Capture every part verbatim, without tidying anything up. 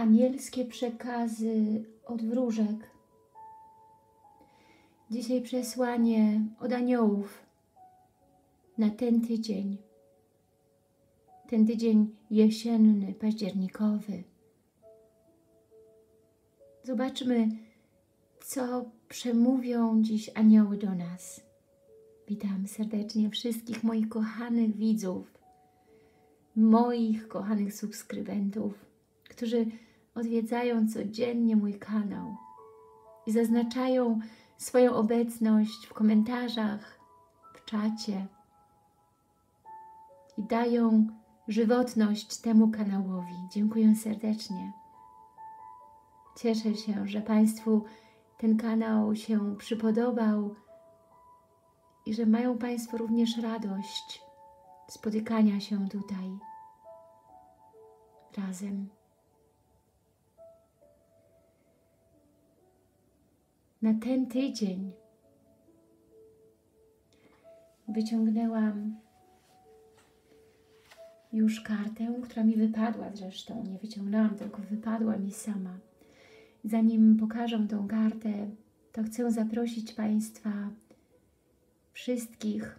Anielskie przekazy od wróżek. Dzisiaj przesłanie od aniołów na ten tydzień. Ten tydzień jesienny, październikowy. Zobaczmy, co przemówią dziś anioły do nas. Witam serdecznie wszystkich moich kochanych widzów, moich kochanych subskrybentów, którzy odwiedzają codziennie mój kanał i zaznaczają swoją obecność w komentarzach, w czacie i dają żywotność temu kanałowi. Dziękuję serdecznie. Cieszę się, że Państwu ten kanał się przypodobał i że mają Państwo również radość spotykania się tutaj razem. Na ten tydzień wyciągnęłam już kartę, która mi wypadła zresztą. Nie wyciągnęłam, tylko wypadła mi sama. Zanim pokażę tą kartę, to chcę zaprosić Państwa wszystkich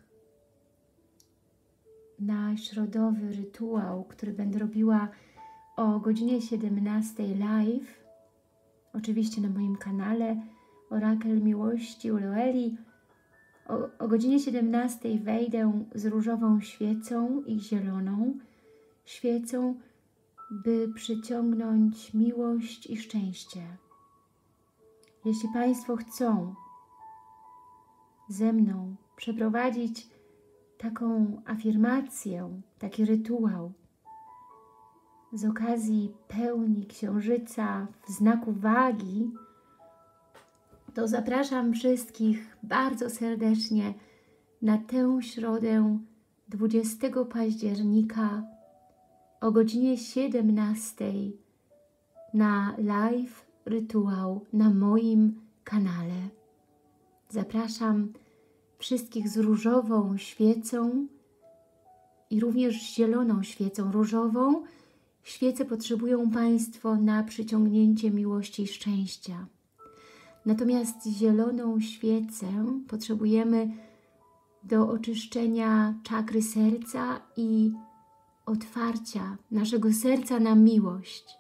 na środowy rytuał, który będę robiła o godzinie siedemnastej live, oczywiście na moim kanale Orakel Miłości u Loeli. O, o godzinie siedemnastej wejdę z różową świecą i zieloną świecą, by przyciągnąć miłość i szczęście. Jeśli Państwo chcą ze mną przeprowadzić taką afirmację, taki rytuał z okazji pełni księżyca w znaku wagi, to zapraszam wszystkich bardzo serdecznie na tę środę dwudziestego października o godzinie siedemnastej na live rytuał na moim kanale. Zapraszam wszystkich z różową świecą i również z zieloną świecą. Różową świecę potrzebują Państwo na przyciągnięcie miłości i szczęścia. Natomiast zieloną świecę potrzebujemy do oczyszczenia czakry serca i otwarcia naszego serca na miłość.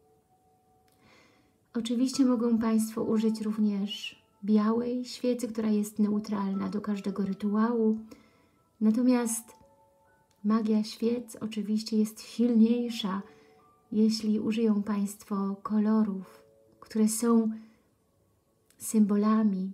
Oczywiście mogą Państwo użyć również białej świecy, która jest neutralna do każdego rytuału. Natomiast magia świec oczywiście jest silniejsza, jeśli użyją Państwo kolorów, które są symbolami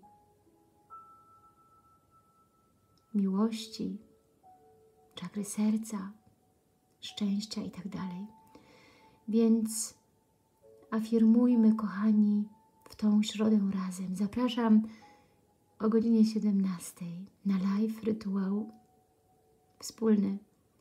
miłości, czakry serca, szczęścia i tak dalej. Więc afirmujmy, kochani, w tą środę razem. Zapraszam o godzinie siedemnastej na live rytuał wspólny.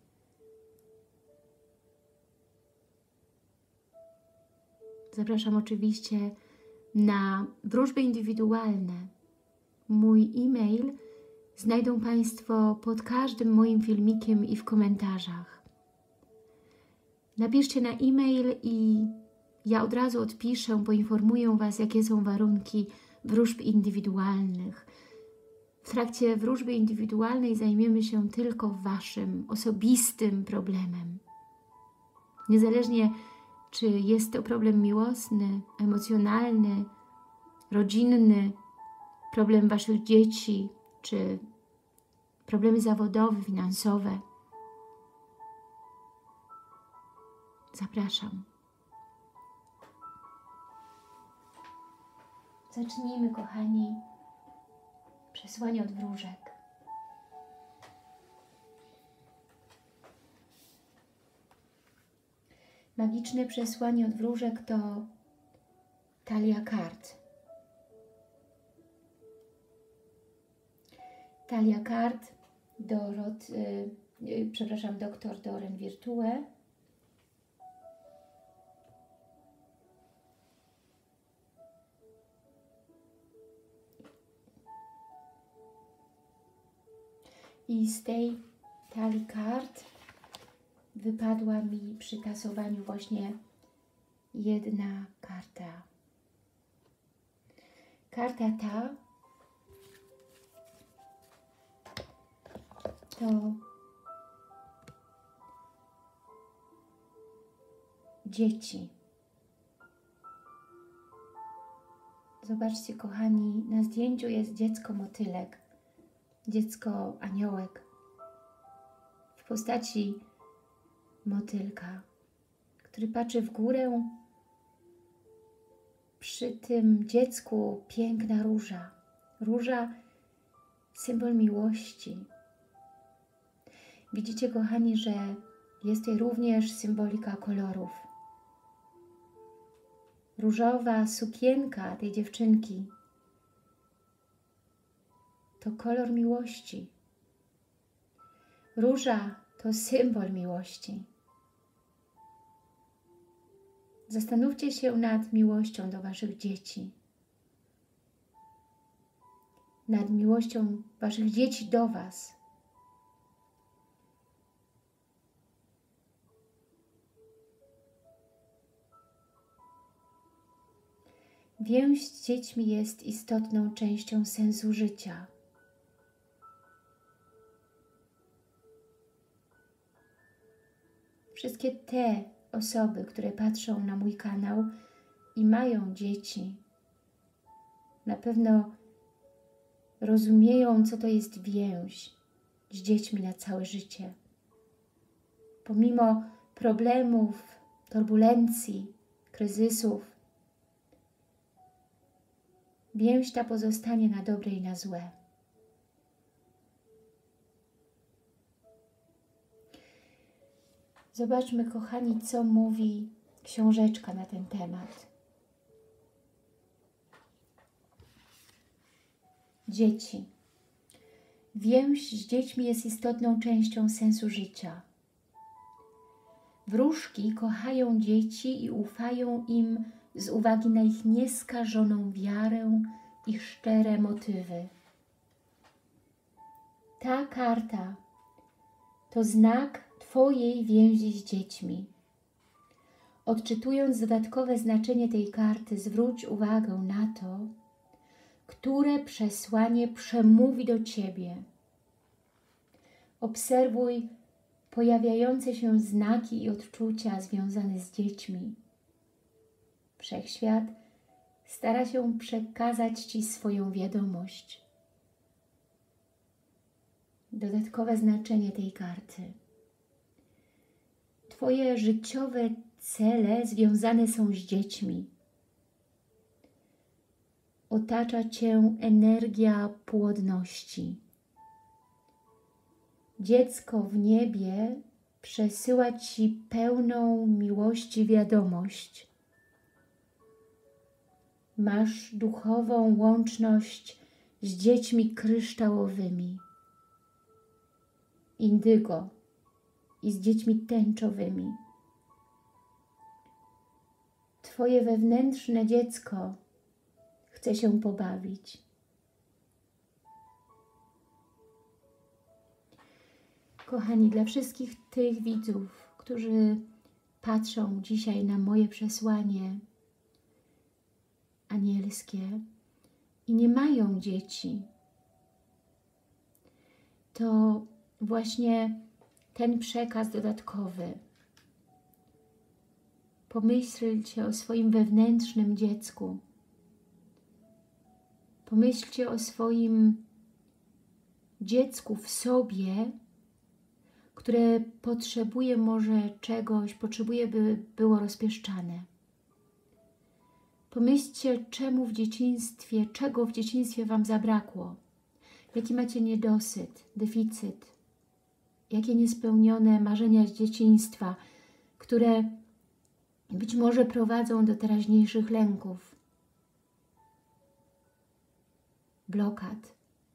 Zapraszam oczywiście na wróżby indywidualne. Mój e-mail znajdą Państwo pod każdym moim filmikiem i w komentarzach. Napiszcie na e-mail i ja od razu odpiszę, poinformuję Was, jakie są warunki wróżb indywidualnych. W trakcie wróżby indywidualnej zajmiemy się tylko Waszym osobistym problemem. Niezależnie, czy jest to problem miłosny, emocjonalny, rodzinny, problem Waszych dzieci, czy problemy zawodowe, finansowe. Zapraszam. Zacznijmy, kochani, przesłanie od wróżek. Magiczne przesłanie od wróżek to talia kart. Talia kart Dorot, yy, przepraszam, doktor Doreen Virtue. I z tej talii kart wypadła mi przy tasowaniu właśnie jedna karta. Karta ta to dzieci. Zobaczcie, kochani, na zdjęciu jest dziecko motylek, dziecko aniołek w postaci motylka, który patrzy w górę. Przy tym dziecku piękna róża. Róża, symbol miłości. Widzicie, kochani, że jest tutaj również symbolika kolorów. Różowa sukienka tej dziewczynki to kolor miłości. Róża to symbol miłości. Zastanówcie się nad miłością do Waszych dzieci. Nad miłością Waszych dzieci do Was. Więź z dziećmi jest istotną częścią sensu życia. Wszystkie te osoby, które patrzą na mój kanał i mają dzieci, na pewno rozumieją, co to jest więź z dziećmi na całe życie. Pomimo problemów, turbulencji, kryzysów, więź ta pozostanie na dobre i na złe. Zobaczmy, kochani, co mówi książeczka na ten temat. Dzieci. Więź z dziećmi jest istotną częścią sensu życia. Wróżki kochają dzieci i ufają im z uwagi na ich nieskażoną wiarę i szczere motywy. Ta karta to znak Twojej więzi z dziećmi. Odczytując dodatkowe znaczenie tej karty, zwróć uwagę na to, które przesłanie przemówi do Ciebie. Obserwuj pojawiające się znaki i odczucia związane z dziećmi. Wszechświat stara się przekazać Ci swoją wiadomość. Dodatkowe znaczenie tej karty. Twoje życiowe cele związane są z dziećmi. Otacza Cię energia płodności. Dziecko w niebie przesyła Ci pełną miłości wiadomość. Masz duchową łączność z dziećmi kryształowymi, indygo i z dziećmi tęczowymi. Twoje wewnętrzne dziecko chce się pobawić. Kochani, dla wszystkich tych widzów, którzy patrzą dzisiaj na moje przesłanie anielskie i nie mają dzieci, to właśnie ten przekaz dodatkowy. Pomyślcie o swoim wewnętrznym dziecku. Pomyślcie o swoim dziecku w sobie, które potrzebuje może czegoś, potrzebuje, by było rozpieszczane. Pomyślcie, czemu w dzieciństwie, czego w dzieciństwie Wam zabrakło. Jaki macie niedosyt, deficyt. Jakie niespełnione marzenia z dzieciństwa, które być może prowadzą do teraźniejszych lęków, blokad.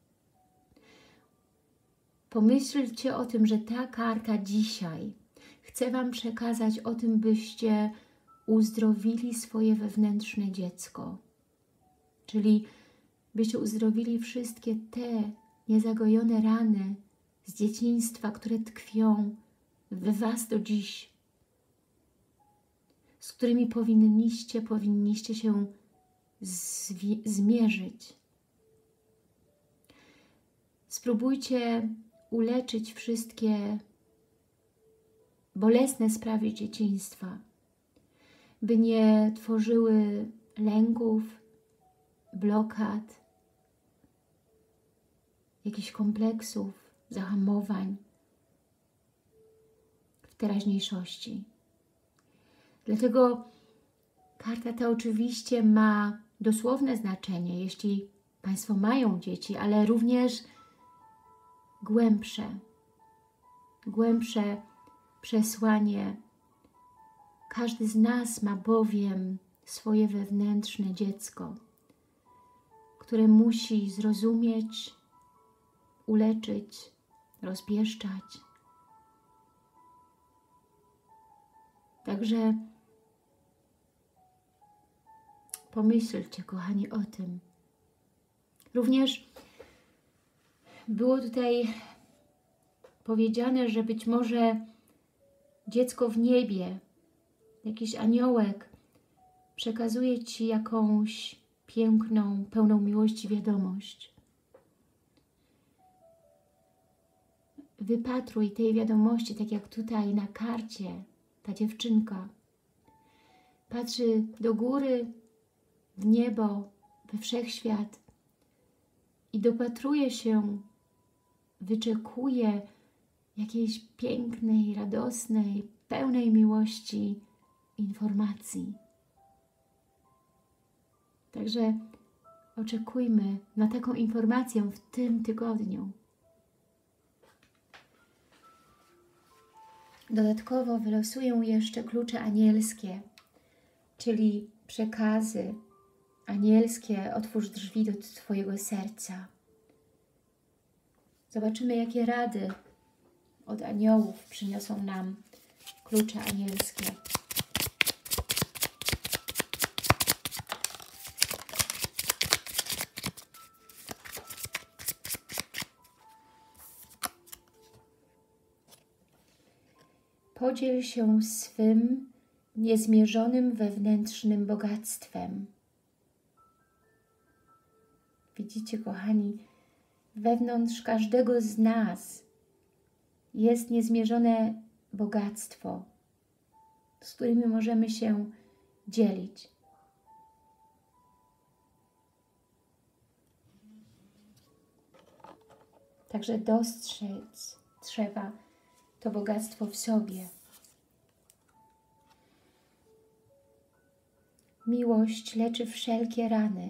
Pomyślcie o tym, że ta karta dzisiaj chce Wam przekazać o tym, byście uzdrowili swoje wewnętrzne dziecko. Czyli byście uzdrowili wszystkie te niezagojone rany z dzieciństwa, które tkwią w Was do dziś, z którymi powinniście, powinniście się zmierzyć. Spróbujcie uleczyć wszystkie bolesne sprawy dzieciństwa, by nie tworzyły lęków, blokad, jakichś kompleksów, zahamowań w teraźniejszości. Dlatego karta ta oczywiście ma dosłowne znaczenie, jeśli Państwo mają dzieci, ale również głębsze, głębsze przesłanie. Każdy z nas ma bowiem swoje wewnętrzne dziecko, które musi zrozumieć, uleczyć, rozpieszczać. Także pomyślcie, kochani, o tym. Również było tutaj powiedziane, że być może dziecko w niebie, jakiś aniołek przekazuje Ci jakąś piękną, pełną miłości wiadomość. Wypatruj tej wiadomości, tak jak tutaj na karcie ta dziewczynka. Patrzy do góry, w niebo, we wszechświat i dopatruje się, wyczekuje jakiejś pięknej, radosnej, pełnej miłości informacji. Także oczekujmy na taką informację w tym tygodniu. Dodatkowo wylosuję jeszcze klucze anielskie, czyli przekazy anielskie. Otwórz drzwi do Twojego serca. Zobaczymy, jakie rady od aniołów przyniosą nam klucze anielskie. Podziel się swym niezmierzonym wewnętrznym bogactwem. Widzicie, kochani, wewnątrz każdego z nas jest niezmierzone bogactwo, z którymi możemy się dzielić. Także dostrzec trzeba to bogactwo w sobie. Miłość leczy wszelkie rany.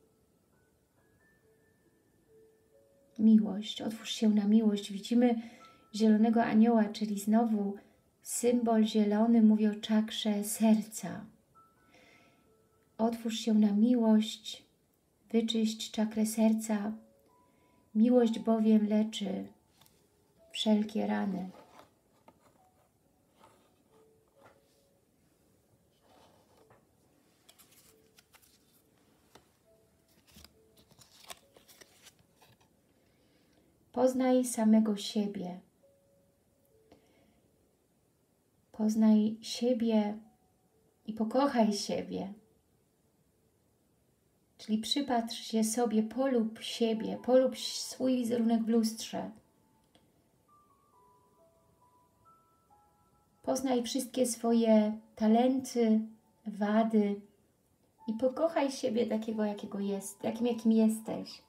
Miłość, otwórz się na miłość. Widzimy zielonego anioła, czyli znowu symbol zielony mówi o czakrze serca. Otwórz się na miłość, wyczyść czakrę serca. Miłość bowiem leczy wszelkie rany. Poznaj samego siebie. Poznaj siebie i pokochaj siebie. Czyli przypatrz się sobie, polub siebie, polub swój wizerunek w lustrze. Poznaj wszystkie swoje talenty, wady i pokochaj siebie takiego, jakiego jest, jakim, jakim jesteś.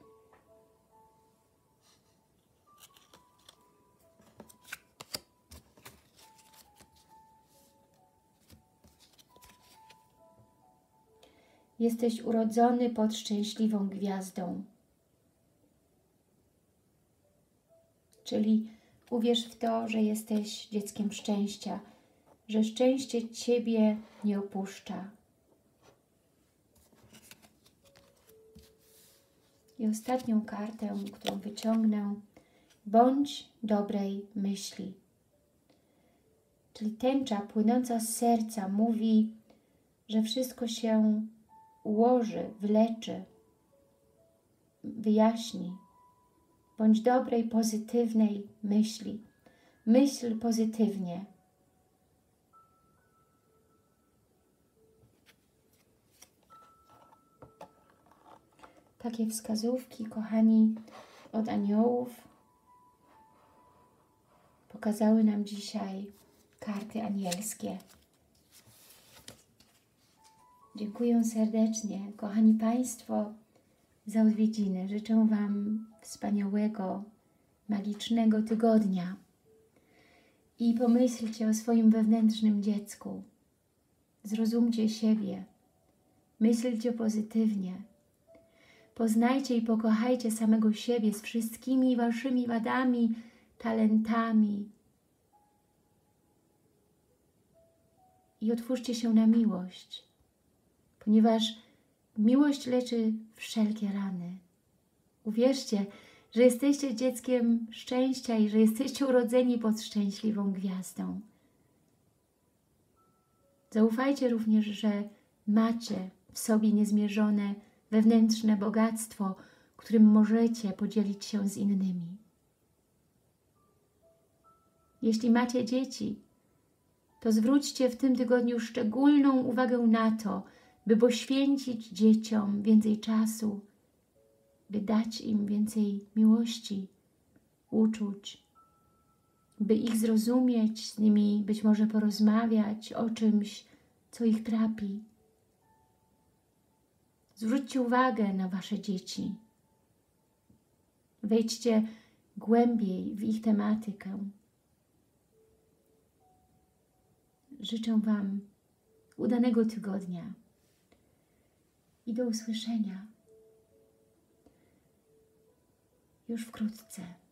Jesteś urodzony pod szczęśliwą gwiazdą. Czyli uwierz w to, że jesteś dzieckiem szczęścia, że szczęście Ciebie nie opuszcza. I ostatnią kartę, którą wyciągnę, bądź dobrej myśli. Czyli tęcza płynąca z serca mówi, że wszystko się ułoży, wyleczy, wyjaśni. Bądź dobrej, pozytywnej myśli. Myśl pozytywnie. takie wskazówki, kochani, od aniołów pokazały nam dzisiaj karty anielskie. Dziękuję serdecznie, kochani Państwo, za odwiedziny. Życzę Wam wspaniałego, magicznego tygodnia. I pomyślcie o swoim wewnętrznym dziecku. Zrozumcie siebie. Myślcie pozytywnie. Poznajcie i pokochajcie samego siebie z wszystkimi Waszymi wadami, talentami. I otwórzcie się na miłość, ponieważ miłość leczy wszelkie rany. Uwierzcie, że jesteście dzieckiem szczęścia i że jesteście urodzeni pod szczęśliwą gwiazdą. Zaufajcie również, że macie w sobie niezmierzone wewnętrzne bogactwo, którym możecie podzielić się z innymi. Jeśli macie dzieci, to zwróćcie w tym tygodniu szczególną uwagę na to, by poświęcić dzieciom więcej czasu, by dać im więcej miłości, uczuć, by ich zrozumieć, z nimi być może porozmawiać o czymś, co ich trapi. Zwróćcie uwagę na Wasze dzieci. Wejdźcie głębiej w ich tematykę. Życzę Wam udanego tygodnia i do usłyszenia już wkrótce.